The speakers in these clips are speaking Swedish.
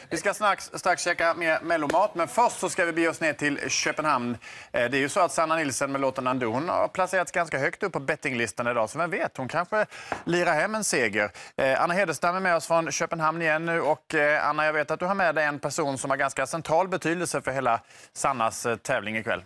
Vi ska strax käka mer mellomat, men först så ska vi bege oss ner till Köpenhamn. Det är ju så att Sanna Nielsen med låten Nando, hon har placerats ganska högt upp på bettinglistan idag, så vem vet, hon kanske lirar hem en seger. Anna Hedestam är med oss från Köpenhamn igen nu, och Anna, jag vet att du har med dig en person som har ganska central betydelse för hela Sannas tävling ikväll.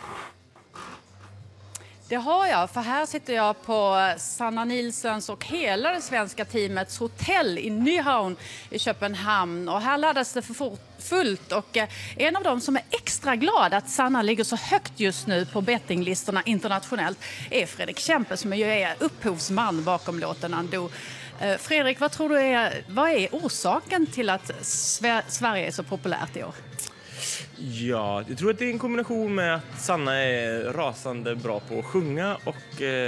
Det har jag, för här sitter jag på Sanna Nielsens och hela det svenska teamets hotell i Nyhavn i Köpenhamn. Och här laddas det för fullt, och en av dem som är extra glad att Sanna ligger så högt just nu på bettinglistorna internationellt är Fredrik Kempe, som ju är upphovsman bakom låten Nando. Fredrik, vad tror du vad är orsaken till att Sverige är så populärt i år? Ja, jag tror att det är en kombination med att Sanna är rasande bra på att sjunga och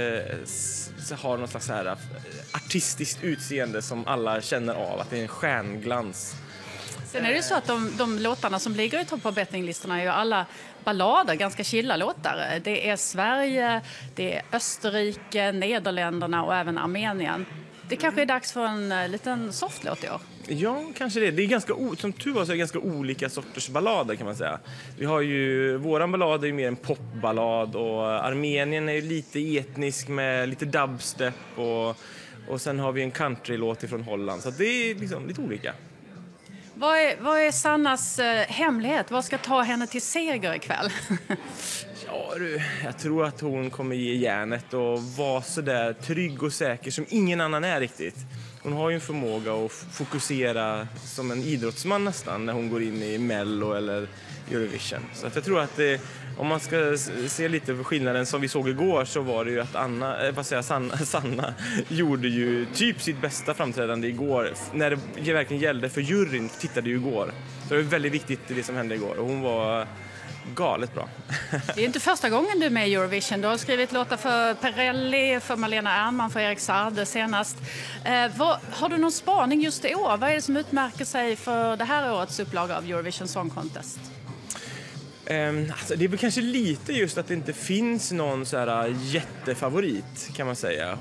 har något slags här artistiskt utseende som alla känner av, att det är en stjärnglans. Sen är det ju så att de låtarna som ligger i topp på bettinglistorna är ju alla ballader, ganska chilla låtar. Det är Sverige, det är Österrike, Nederländerna och även Armenien. Det kanske är dags för en liten softlåt i år. Ja, kanske det. Det är ganska, som tur var så är det ganska olika sorters ballader, kan man säga. Vi har ju, våran ballad är ju mer en popballad, och Armenien är ju lite etnisk med lite dubstep, och sen har vi en countrylåt ifrån Holland. Så det är liksom lite olika. Vad är Sannas hemlighet? Vad ska ta henne till seger ikväll? Ja du, jag tror att hon kommer ge järnet och vara så där trygg och säker som ingen annan är riktigt. Hon har ju en förmåga att fokusera som en idrottsman nästan när hon går in i Mello eller Eurovision. Så att jag tror att om man ska se lite på skillnaden som vi såg igår, så var det ju att Sanna gjorde ju typ sitt bästa framträdande igår. När det verkligen gällde, för juryn tittade ju igår. Så det var väldigt viktigt det som hände igår, och hon var galet bra. Det är inte första gången du är med i Eurovision. Du har skrivit låtar för Perrelli, för Malena Ernman, för Erik Saade senast. Har du någon spaning just i år? Vad är det som utmärker sig för det här årets upplaga av Eurovision Song Contest? Alltså det är väl kanske lite just att det inte finns någon så här jättefavorit, kan man säga.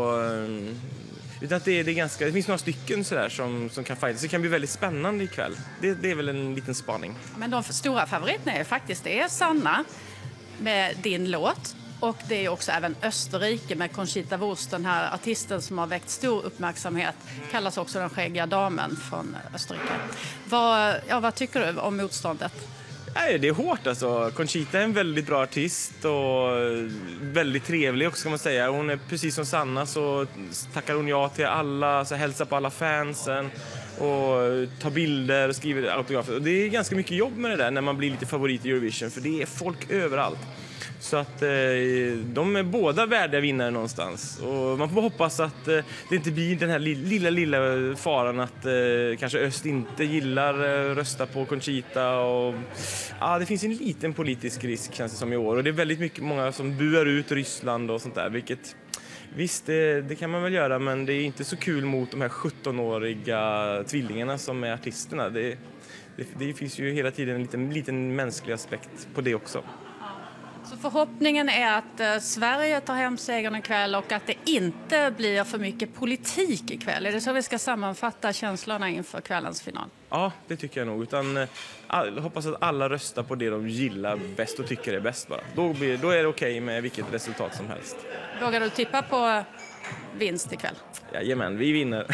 Utan att det finns några stycken så där som kan fightas. Det kan bli väldigt spännande ikväll. Det är väl en liten spaning. Men de stora favoriterna är faktiskt Sanna med din låt. Och det är också även Österrike med Conchita Wurst, den här artisten som har väckt stor uppmärksamhet. Kallas också den skäggiga damen från Österrike. Vad tycker du om motståndet? Nej, det är hårt alltså. Conchita är en väldigt bra artist och väldigt trevlig också, kan man säga. Hon är precis som Sanna, så tackar hon ja till alla, så hälsar på alla fansen och tar bilder och skriver autografer. Och det är ganska mycket jobb med det där när man blir lite favorit i Eurovision, för det är folk överallt. Så att de är båda värdiga vinnare någonstans. Och man får hoppas att det inte blir den här lilla faran att kanske öst inte gillar rösta på Conchita. Och, det finns en liten politisk risk, känns det som, i år. Och det är väldigt många som buar ut Ryssland och sånt där. Vilket, visst, det kan man väl göra, men det är inte så kul mot de här 17-åriga tvillingarna som är artisterna. Det finns ju hela tiden en liten mänsklig aspekt på det också. Så förhoppningen är att Sverige tar hem segern ikväll och att det inte blir för mycket politik ikväll. Är det så vi ska sammanfatta känslorna inför kvällens final? Ja, det tycker jag nog. Hoppas att alla röstar på det de gillar bäst och tycker är bäst bara. Då är det okej med vilket resultat som helst. Vågar du tippa på vinst ikväll? Jajamän, vi vinner.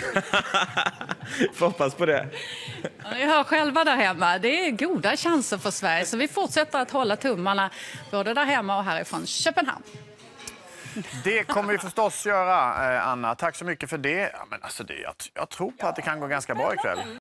Får hoppas på det. Ni hör själva där hemma. Det är goda chanser för Sverige, så vi fortsätter att hålla tummarna både där hemma och härifrån Köpenhamn. Det kommer vi förstås göra, Anna. Tack så mycket för det. Ja, men alltså jag tror på att det kan gå ganska bra ikväll.